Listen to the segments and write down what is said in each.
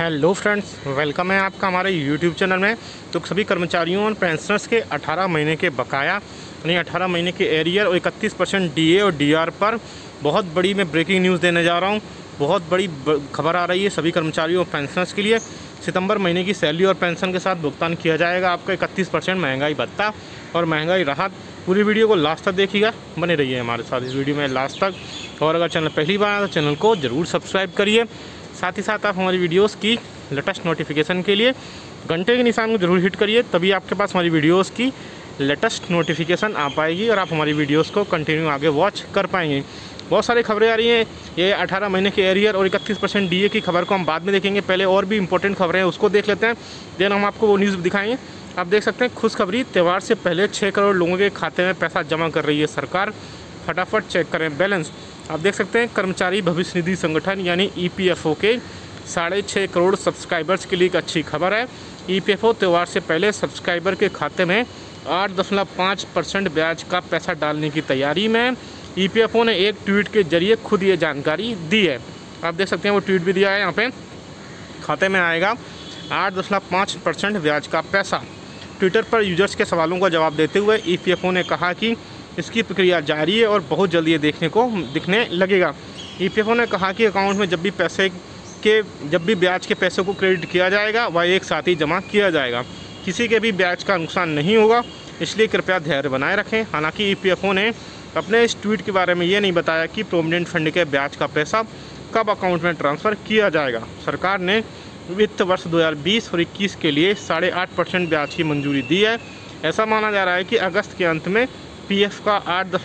Hello friends, welcome है आपका हमारे यूट्यूब चैनल में। तो सभी कर्मचारियों और पेंशनर्स के 18 महीने के बकाया यानी 18 महीने के एरियर और 31% डीए और डीआर पर बहुत बड़ी मैं ब्रेकिंग न्यूज़ देने जा रहा हूं। बहुत बड़ी खबर आ रही है सभी कर्मचारियों और पेंशनर्स के लिए। सितंबर महीने की सैलरी और पेंशन के साथ भुगतान किया जाएगा आपका 31% महंगाई भत्ता और महंगाई राहत। पूरी वीडियो को लास्ट तक देखिएगा, बने रहिए हमारे साथ इस वीडियो में लास्ट तक। और अगर चैनल पहली बार है तो चैनल को ज़रूर सब्सक्राइब करिए। साथ ही साथ आप हमारी वीडियोस की लेटेस्ट नोटिफिकेशन के लिए घंटे के निशान को जरूर हिट करिए, तभी आपके पास हमारी वीडियोस की लेटेस्ट नोटिफिकेशन आ पाएगी और आप हमारी वीडियोस को कंटिन्यू आगे वॉच कर पाएंगे। बहुत सारी खबरें आ रही हैं। ये 18 महीने के एरियर और 31% डीए की खबर को हम बाद में देखेंगे, पहले और भी इंपॉर्टेंट खबरें हैं उसको देख लेते हैं, देन हम आपको वो न्यूज़ दिखाएंगे। आप देख सकते हैं खुशखबरी, त्यौहार से पहले 6 करोड़ लोगों के खाते में पैसा जमा कर रही है सरकार। फटाफट चेक करें बैलेंस। आप देख सकते हैं कर्मचारी भविष्य निधि संगठन यानी ईपीएफओ के 6.5 करोड़ सब्सक्राइबर्स के लिए एक अच्छी खबर है। ईपीएफओ त्यौहार से पहले सब्सक्राइबर के खाते में 8.5% ब्याज का पैसा डालने की तैयारी में। ईपीएफओ ने एक ट्वीट के जरिए खुद ये जानकारी दी है। आप देख सकते हैं वो ट्वीट भी दिया है, यहाँ पे खाते में आएगा 8.5% ब्याज का पैसा। ट्विटर पर यूजर्स के सवालों का जवाब देते हुए ईपीएफओ ने कहा कि इसकी प्रक्रिया जारी है और बहुत जल्दी ये दिखने लगेगा। ईपीएफओ ने कहा कि अकाउंट में जब भी ब्याज के पैसे को क्रेडिट किया जाएगा वह एक साथ ही जमा किया जाएगा। किसी के भी ब्याज का नुकसान नहीं होगा, इसलिए कृपया धैर्य बनाए रखें। हालांकि ईपीएफओ ने अपने इस ट्वीट के बारे में ये नहीं बताया कि प्रोविडेंट फंड के ब्याज का पैसा कब अकाउंट में ट्रांसफ़र किया जाएगा। सरकार ने वित्त वर्ष 2020 और 21 के लिए 8.5% ब्याज की मंजूरी दी है। ऐसा माना जा रहा है कि अगस्त के अंत में पीएफ का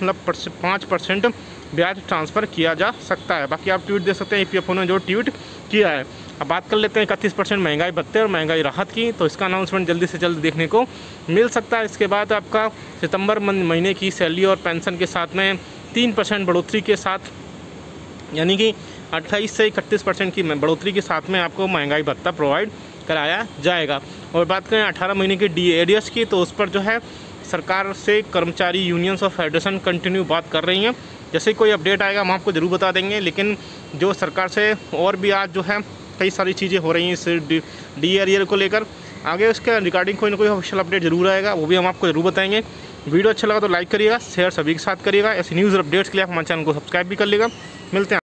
8.5% ब्याज ट्रांसफ़र किया जा सकता है। बाकी आप ट्वीट दे सकते हैं ईपीएफओ ने जो ट्वीट किया है। अब बात कर लेते हैं 31% महंगाई भत्ते और महंगाई राहत की। तो इसका अनाउंसमेंट जल्दी से जल्द देखने को मिल सकता है। इसके बाद आपका सितंबर महीने की सैलरी और पेंशन के साथ में 3% बढ़ोतरी के साथ यानी कि 28 से 31% की बढ़ोतरी के साथ में आपको महंगाई भत्ता प्रोवाइड कराया जाएगा। और बात करें 18 महीने के डी एरियर्स की, तो उस पर जो है सरकार से कर्मचारी यूनियंस और फेडरेशन कंटिन्यू बात कर रही हैं। जैसे कोई अपडेट आएगा हम आपको ज़रूर बता देंगे। लेकिन जो सरकार से और भी आज जो है कई सारी चीज़ें हो रही हैं इस डी एरियर को लेकर, आगे उसके रिगार्डिंग कोई ना कोई ऑफिशियल अपडेट जरूर आएगा, वो भी हम आपको ज़रूर बताएंगे। वीडियो अच्छा लगा तो लाइक करिएगा, शेयर सभी के साथ करिएगा। ऐसी न्यूज़ और अपडेट्स के लिए आप हमारे चैनल को सब्सक्राइब भी कर लीजिएगा। मिलते हैं।